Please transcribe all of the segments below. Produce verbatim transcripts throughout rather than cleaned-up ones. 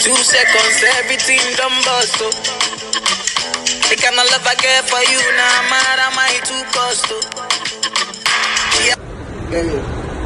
Two seconds, everything done bust. Oh. The kind of love I get for you now, nah, mad am I too cost. Oh. Yeah. Hey,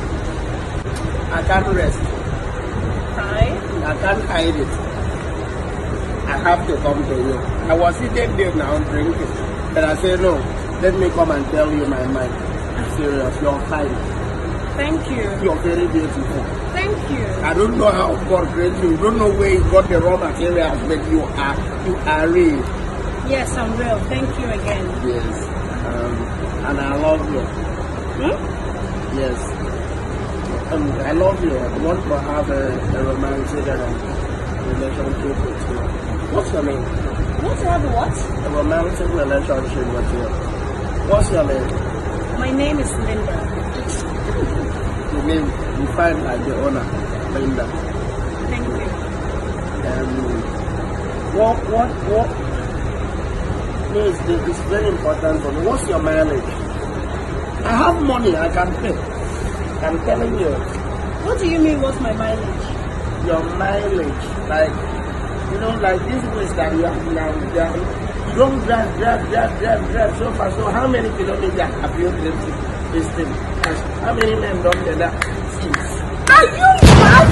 I can't rest. Hi. I can't hide it. I have to come to you. I was sitting there now drinking, but I said no. Let me come and tell you my mind. I'm serious. You're fine. Thank you. You're very beautiful. Thank you. I don't know how God created you. You don't know where you got the raw materials, but you are you are real. Yes, I'm real. Thank you again. Yes. Um, and I love you. Hmm? Yes. Um, I love you. I want to have a, a romantic um, relationship with you. What's your name? You want to have a what? A romantic relationship with you. What's your name? My name is Linda. The name you find like the owner, Linda. Thank you. Um, what, what, what? No, it's, it's very important for me. What's your mileage? I have money, I can pay. I'm telling you. What do you mean, what's my mileage? Your mileage, like, you know, like this place that you have now, you don't drive, drive, drive, drive, drive so far. So how many kilometers have you driven this thing? How many men don't do that? Are you mad?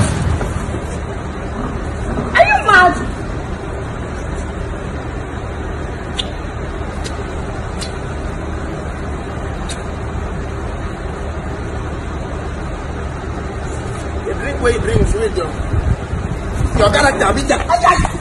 Are you mad? The drink where you drink is with you. Your character,